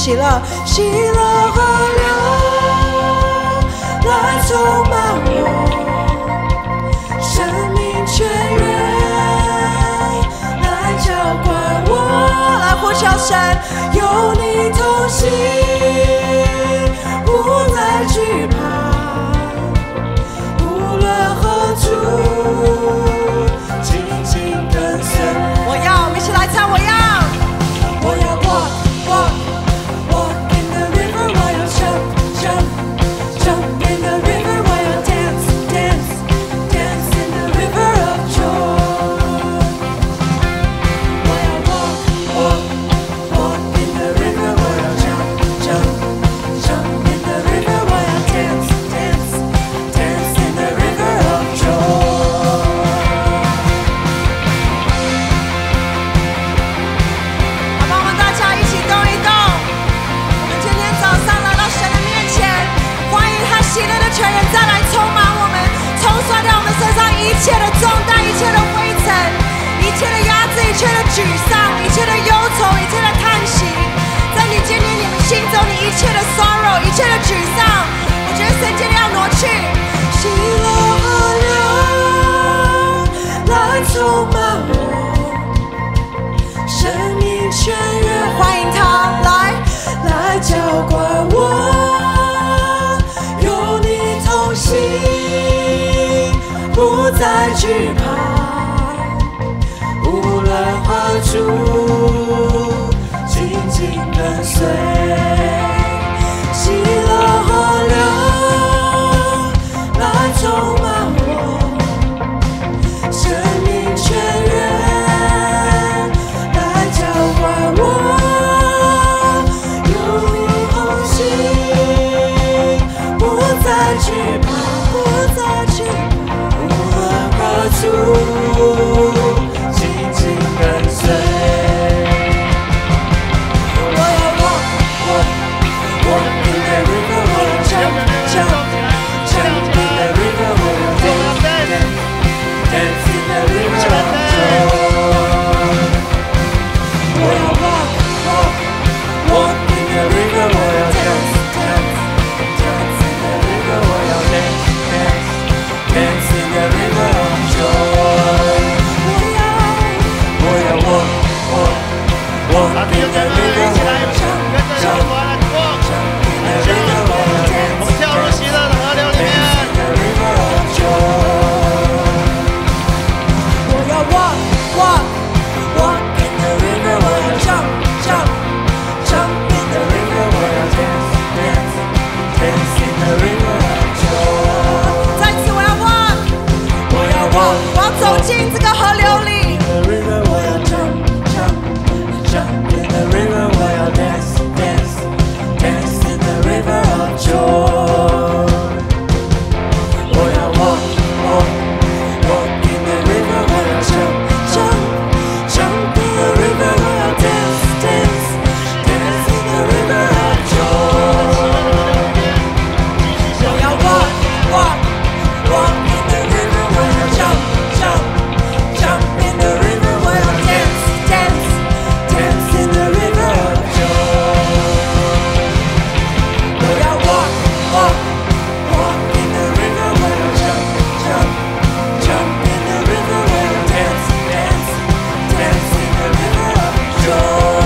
喜乐，喜乐河流来充满我，生命泉源来浇灌我，来呼求神，有你同行，不再惧怕，无论何处。我们一起来唱，我要 walk in the river， 我要 jump in the river， 我要 dance in the river of joy。 我要 walk in the river， 我要 jump in the river， 我要 dance in the river of joy。喜乐的泉源再来充满我们，冲刷掉我们身上一切的重担、一切的灰尘、一切的压制、一切的沮丧、一切的忧愁、一切的叹息。在你今天你们心中，你一切的 sorrow、一切的沮丧，我觉得神今天要挪去。喜乐河流来充满我，生命泉源，欢迎他来浇灌我。不再惧怕，无论何处，紧紧跟随。喜乐河流来充满我，生命泉源来浇灌我，有你同行，不再惧怕，不再惧怕。紧紧跟随，我要 walk in the river， 我要 jump in the river， 我要 dance in the river of joy。 我要 walk in the river， 我要 dance in the river， 我要 dance in the river of joy。 我要 walk in the river， 我要 jump in the river， 我要 dance in the river of joy。 我要 walk in the river， 我要 jump in the river， 我要 dance in the river of joy。 再次我要 walk， 我要走进这个河流里。我要 jump in the river， 我要 dance in the river of joy。 我要 walk in the river， 我要 jump in the river， 我要 dance in the river of joy。 我要 walk in the river， 我要 jump in the river， 我要 dance in the river of joy。 我要 walk in the river， 我要 jump in the river， 我要 dance in the river of joy。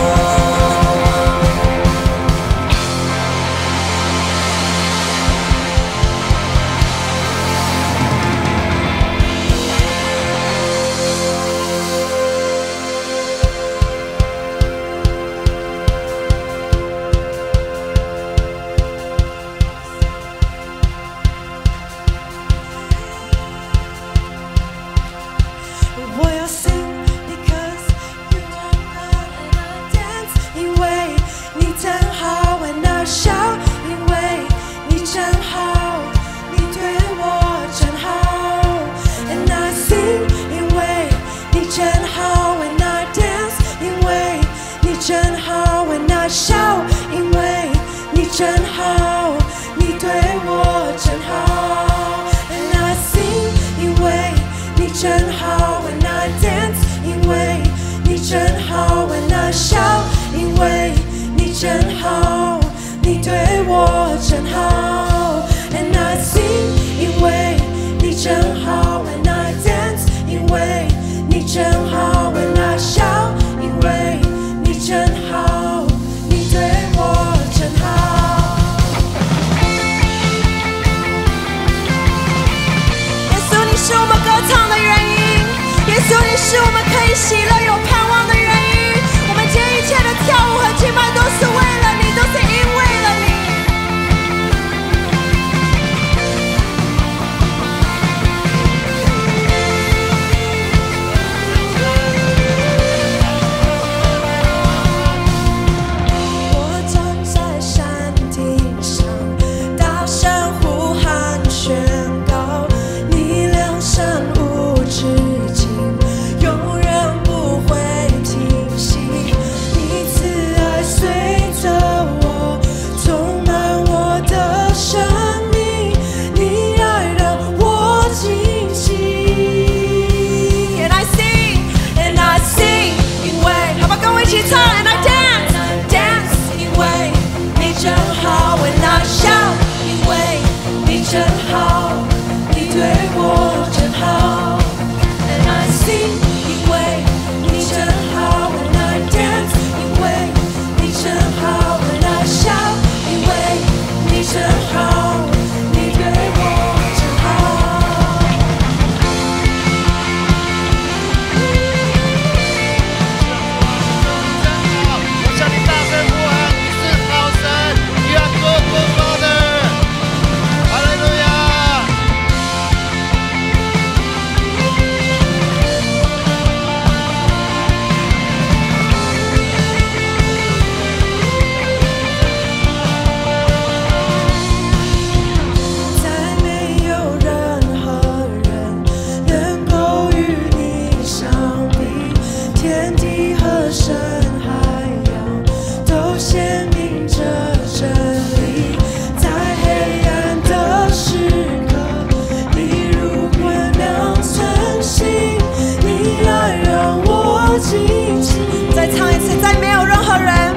我要 sing because you are God and I dance， 因为你真好，我那笑，因为你真好，你对我真好。And I sing， 因为你真好， and I dance， 因为你真好， and I笑，因为你真好，你对我真好。And I sing， 因为你真好。When I dance， 因为你真好； When I shout， 因为你真好。 是我们可以喜乐有盼望的原因。我们今天一切的跳舞和敬拜都是为了你，都是因为了你。我站在山顶上，大声呼喊宣告，你良善无止境，永远不会停息。你慈爱随着我，充满我的生命，你爱让我惊奇。And I sing, and I sing， 因为好吧，跟我一起唱。And I dance, dance， 因为你真好。And I shout， 因为你真好，你对我真好。And I sing， 因为你真好。And I dance， 因为你真好。And I shout， 因为你真好，你对我真好。 我向你大声呼喊，你是好神，You are good Father， 哈利路亚。 再没有任何人能够与你相比，天地和深海洋都显明着真理。在黑暗的时刻，你如光亮晨星，你爱让我惊奇。再唱一次，再没有任何人。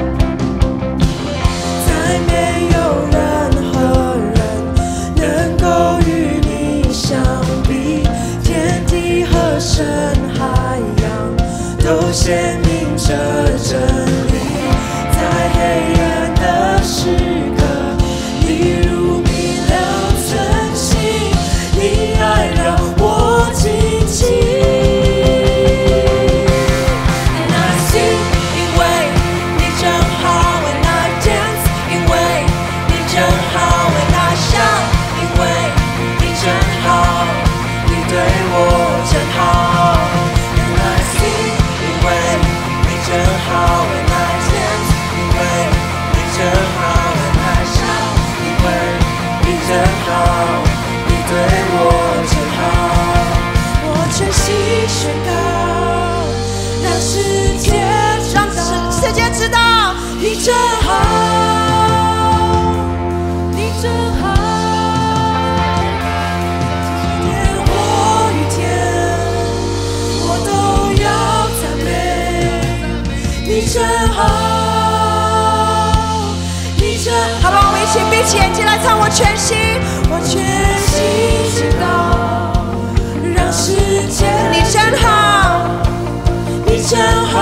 再没有任何人能够与你相比，天地和深海洋都显明着真理。在黑暗的时刻，你如明亮晨星，你爱让我惊奇。And I sing， 因为你真好。And I dance， 因为你真好。And I shout， 因为你真好，你对我真好。And I sing， 因为你真好。And I dance， 因为你真好。And I shout， 因为你真好，你对我真好。我全心宣告，让世界知道你真好，你真好。天或雨天，我都要赞美你真好，你真好。好吧，我们一起闭起眼睛来唱。我全心，我全心宣告，让世界你真好，你真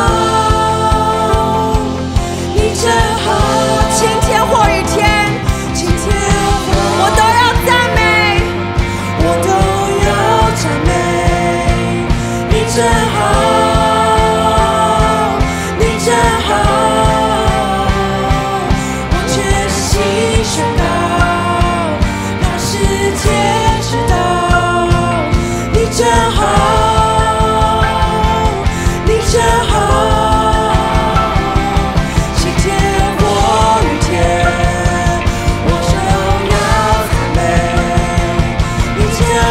好，你真好。晴天或雨天，晴天我都要赞美，我都要赞美你真好，你真好。我全心宣告，让世界知道你真好，你真好。晴天或雨天，我都要赞美你真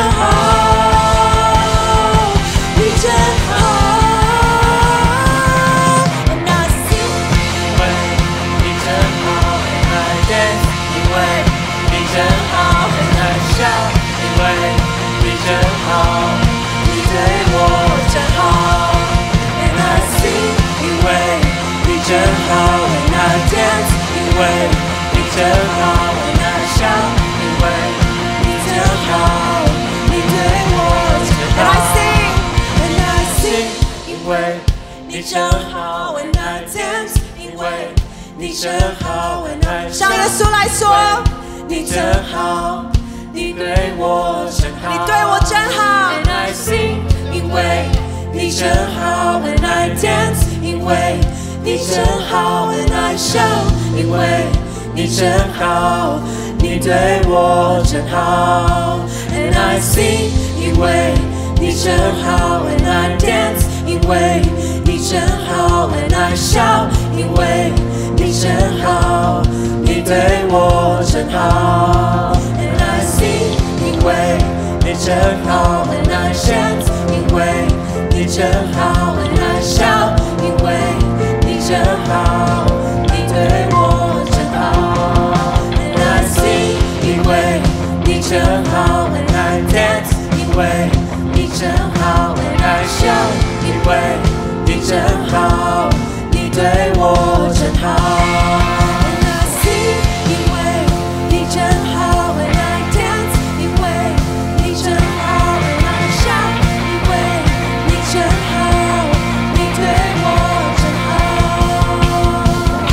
好，你真好。And I sing， 因为你真好，And I dance， 因为你真好，And I shout， 因为你真好，你对我真好。 And I sing， 因为你真好，And I dance， 因为你真好，And I shout， 因为你真好，你对我真 And I 好。 sing， and I sing， 因为你真好，And I dance， 因为你真好，And I shout， 向耶稣来说， 你真好，你对我真好， 你对我真好。 And I sing， 因为你真好 ，and I dance， 因为你真好 ，and I shout， 因为你真好，你对我真好 ，and I sing， 因为你真好 ，and I dance， 因为你真好 ，and I shout， 因为你真好，你对我真好 ，and I sing， 因为你真好 ，and I dance， 因为你真好 ，and I shout， 因为你真好，你对我真好 ，and I sing， 因为你真好 ，and I dance， 因为你真好 ，and I shout， 因为你真好，你对我真好 ，and I sing， 因为你真好 ，and I dance， 因为你真好 ，and I shout， 因为你真好，你对我真好。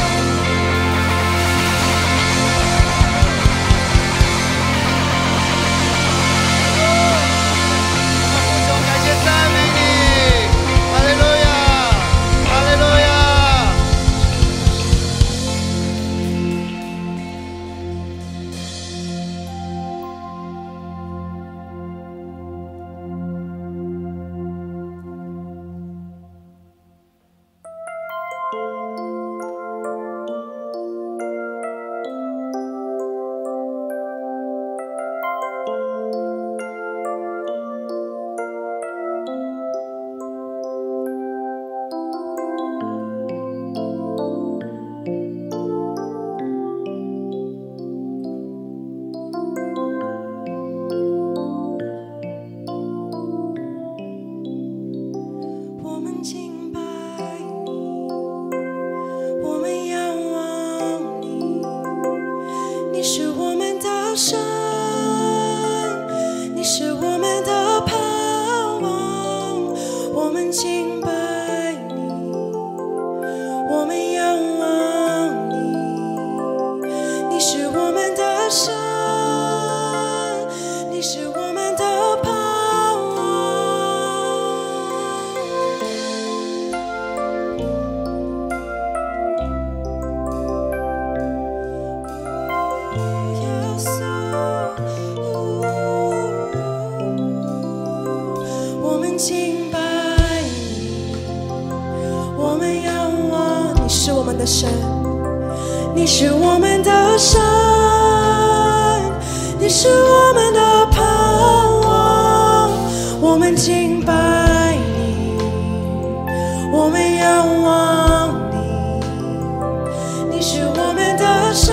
感谢赞美你，哈利路亚，哈利路亚。 我们敬拜你，我们仰望你，你是我们的神，你是我们的盼望。我们敬拜你，我们仰望你，你是我们的神，你是我们的盼望。耶稣，我们敬拜你，我们仰望你是我们的神，你是我们的神，你是我们的盼望。我们敬拜你，我们仰望你，你是我们的神，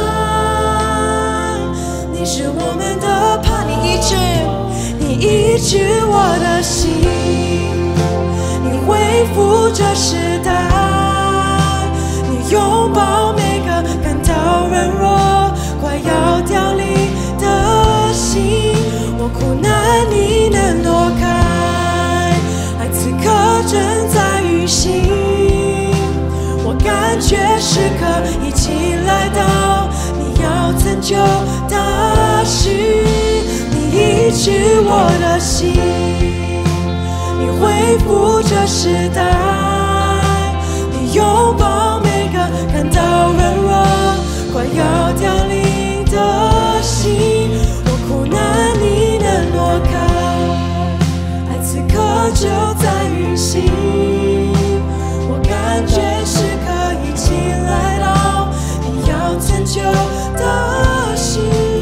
你是我们的盼。你医治我的心，你恢复这时代，你拥抱每个感到软弱、快要凋零的心。我苦难你能挪开，爱此刻正在运行。我感觉时刻已经来到，你要拯救大事，你医治我的心，你恢复这时代，你拥抱每个感到软弱、快要凋零的心。我苦难你能挪开，爱此刻就在运行。我感觉时刻已经来到，你要拯救的事。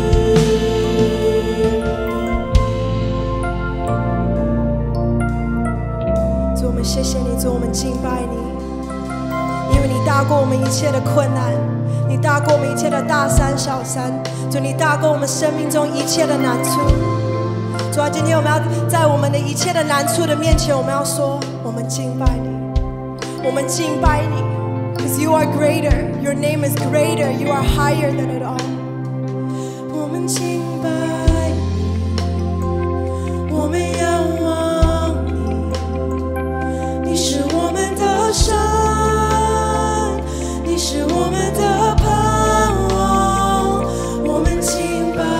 主，我们谢谢你，主，我们敬拜你，因为你大过我们一切的困难，你大过我们一切的大山小山，主，你大过我们生命中一切的难处。主啊，今天我们要在我们的一切的难处的面前，我们要说，我们敬拜你，我们敬拜你 ，because you are greater, your name is greater, you are higher than it all。我们敬拜你，我们仰望你，你是我们的神，你是我们的盼望。我们敬拜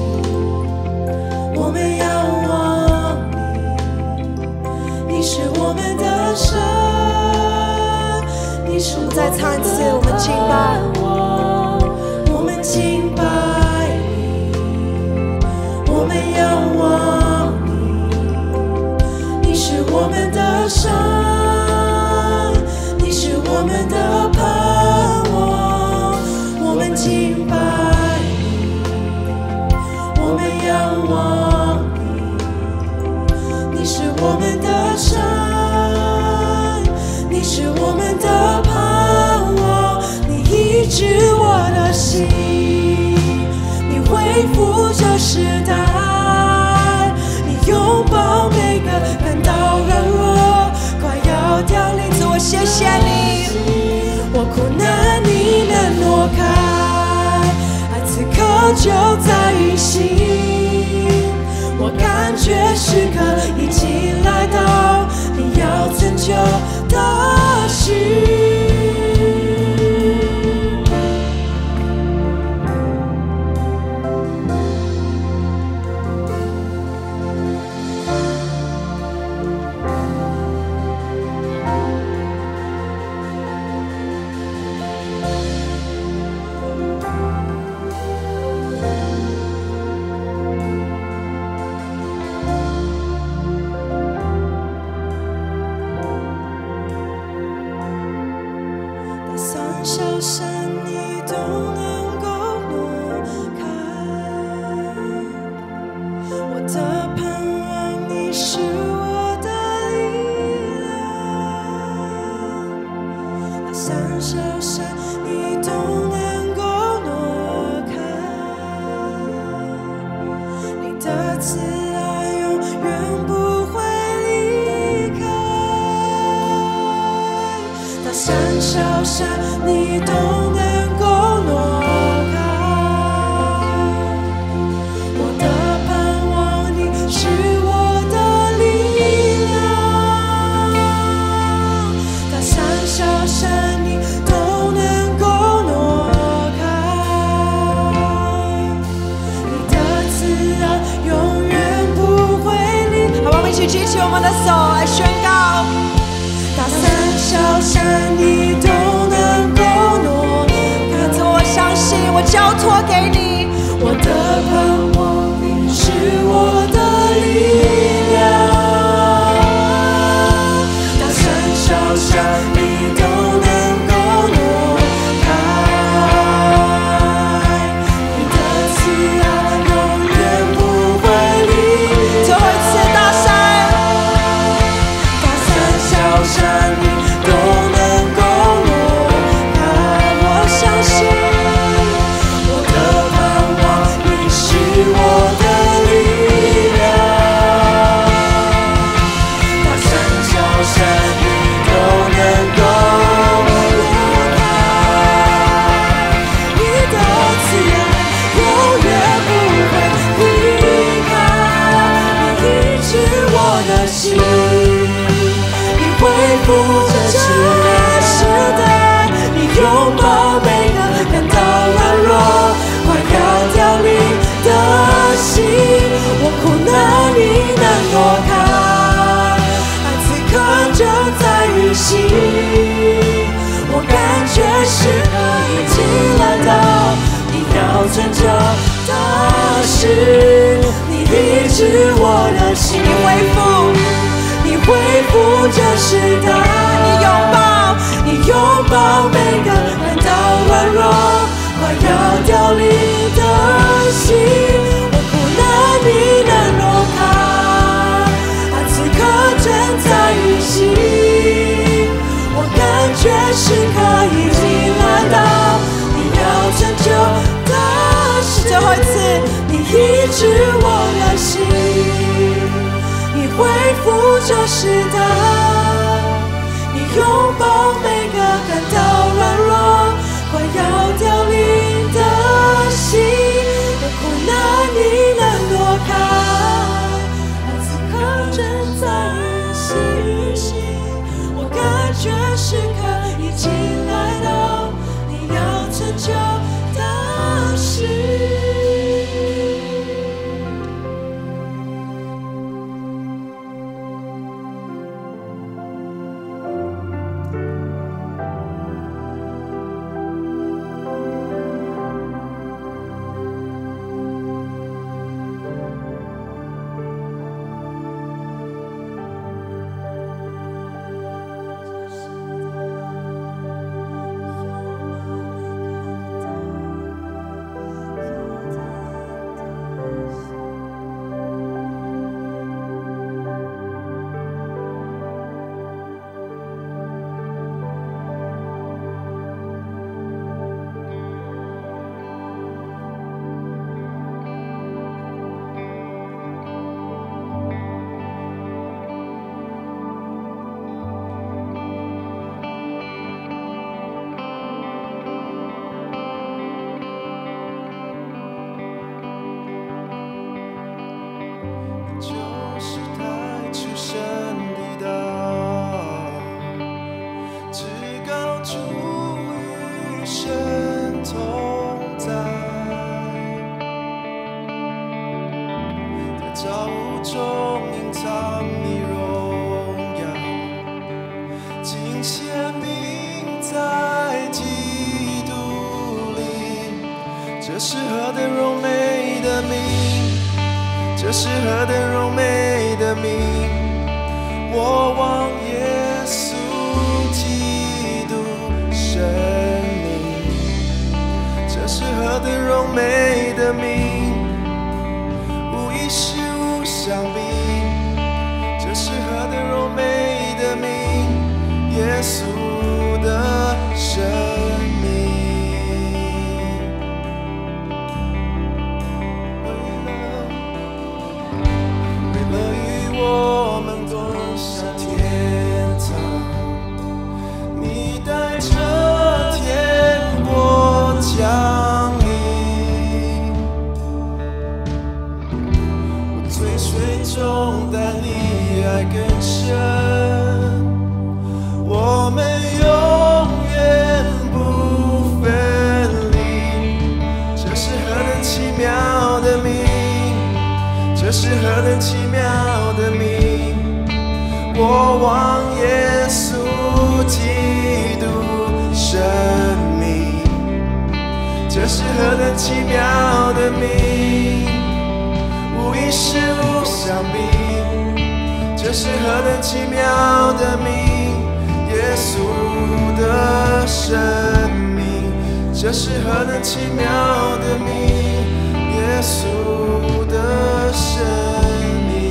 你，我们仰望你，你是我们仰望你，你是我们的神，你是我们的盼望，我们敬拜你，我们仰望你，你是我们的神，你是我们的盼望，你医治我的心，你恢复这时代，你拥抱每个感到软弱快要凋零。主，我谢谢你，我苦难你能挪开，爱此刻就在运行，我感觉时刻已经来到，你要成就的事。小山你都能够挪开，我的盼望你是我的力量，那山小山你都能够挪开，你的慈爱永远不会离开，那山小山你都能够挪开，我的盼望你是我的力量，大山小山你都能够挪开，你的慈爱永远不会离。好吧，我们一起举起我们的手来宣告，大山小山你都能够挪开，主，我相信，我交托给你，我的盼望你是我的力量，大山小山你都能够挪开，你的慈爱永远不会离。最后一次，大山小山你都能够挪开，我相信我的盼望你是我的力量，大山小山你都能够挪开，你的慈爱永远不会离开，你医治我的心，恢复这时代，你拥抱每个感到软弱快要凋零的心，我苦难你能挪开，爱此刻就在运行，我感觉时刻已经来到，你要成就的事，你医治我的心，你恢复这时代，你拥抱每个感到软弱快要凋零的心，我苦难你能挪开，爱此刻正在运行，我感觉时刻已经来到，你要成就的事。最后一次，你医治我的心，你恢复这时代，你拥抱每个感到软弱快要凋零的心，我苦难你能挪开，爱此刻正在运行，我感觉时刻已经来到，你要成就的事。 造物中隐藏你荣耀，今显明在基督里。这是何等荣美的名，这是何等荣美的名，我望耶稣基督生命。这是何等荣美的名，无一事无相比。这是何等荣美的名，耶稣的生命。为了与我们共享天堂，你带着天国降临。我追随中，但你爱更深，我们永远不分离。这是何等奇妙的名，这是何等奇妙的名，我望耶稣基督生命。这是何等奇妙的名，无一事无相比。这是何等奇妙的名，耶稣的生命。这是何等奇妙的名，耶稣的生命。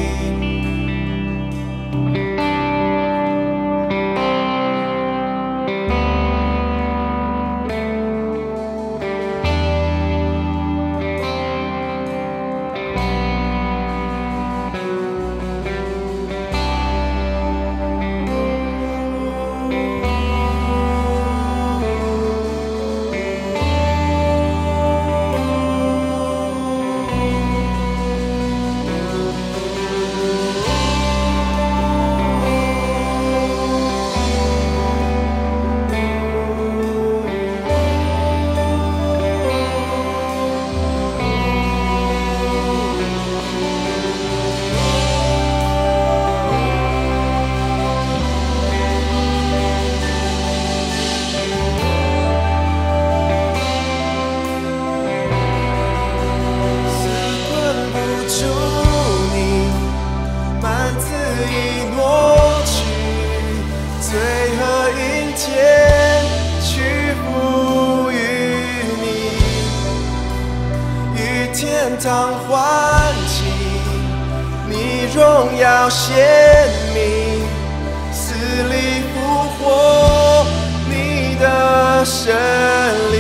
天堂欢庆，你荣耀显明，死里复活，你的胜利，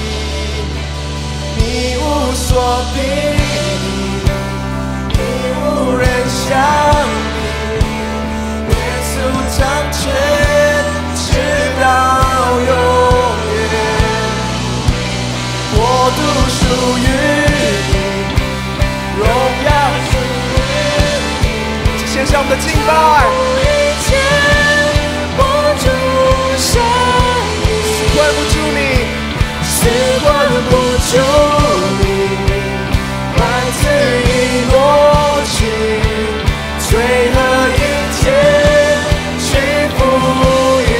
你无所比拟，你无人相比，耶稣掌权直到永远，国度属于荣耀属于你，献上我们的敬拜。一切我主生命，死关不住你，死关不住你，万字已落去，罪和一切屈服于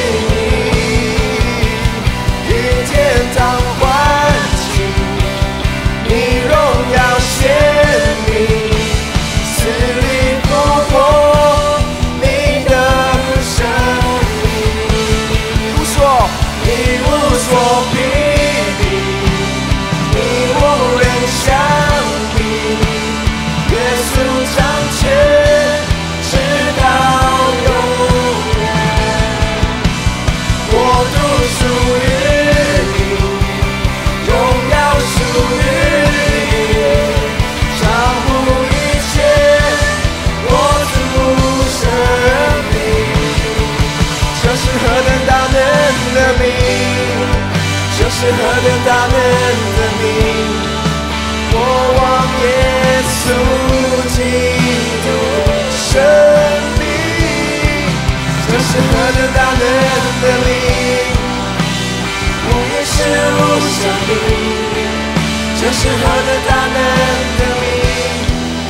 你，与天堂欢庆，你荣耀显明，死里复活，你的生命，你无所比拟，你无人相比，耶稣掌权直到永远，国度属于你，荣耀属于你，超乎一切，我主生命。这是何等大能的名，这是何等大能的名，我望耶稣基督生命。这是何等大能的名，无一事无相比。这是何等大能的名，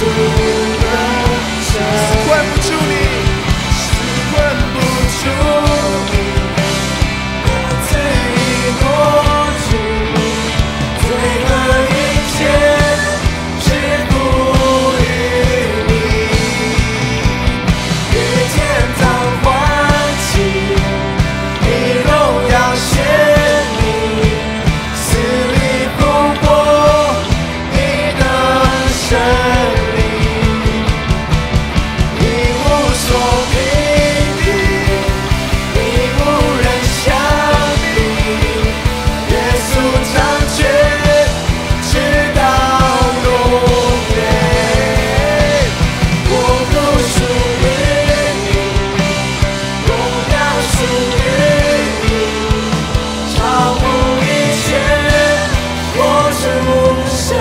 的神， 困不住你， 困不住你，罪已挪去，罪恶一切是不于你，与天堂欢庆，以荣耀显明，死里复活，你的生命，你无所匹敌，你无人相比，耶稣掌权，直到永远。我不属于你，荣耀属于你，超乎一切，我主生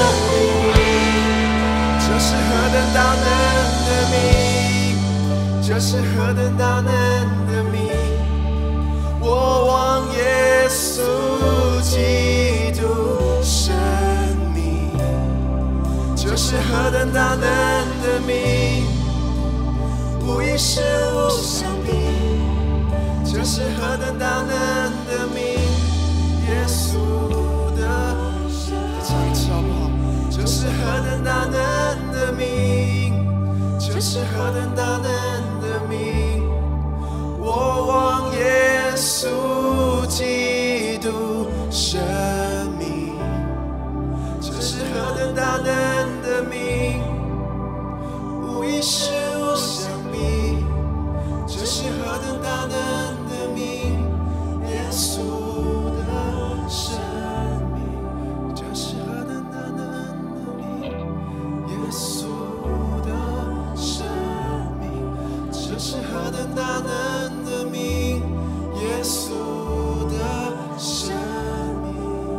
命。这是何等大能的名，这是何等大能的名，我望耶稣基督生命。这是何等大能的名，无一事无相比。这是何等大能的名，耶稣的唱一次好不好？这是何等大能的名，这是何等大能的名，我望耶稣基督生命。这是何等大能的名，无一事无相比。这是何等大能的名，耶稣的生命。这是何等大能的名，耶稣的生命。这是何等大能的名，耶稣的生命。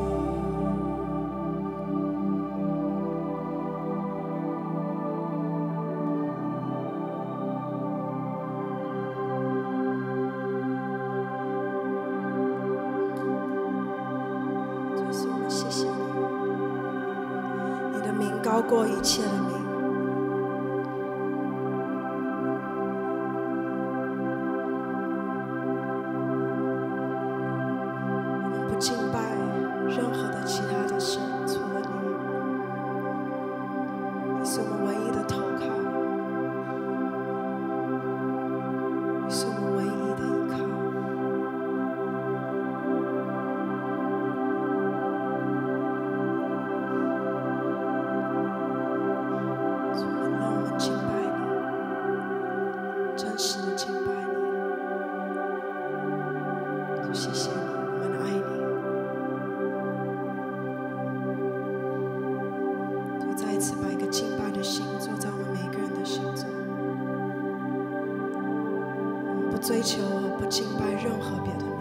主耶稣，我们谢谢你，你的名高过一切的名。我们不敬拜任何的其他的神，除了你。你是我们唯一的投靠，你是我们唯一的依靠。主，让我们敬拜你，真实的敬拜你。主，谢谢你，我们爱你。主，再一次把一个敬拜的心做在我们每个人的心中。我们不追求，不敬拜任何别的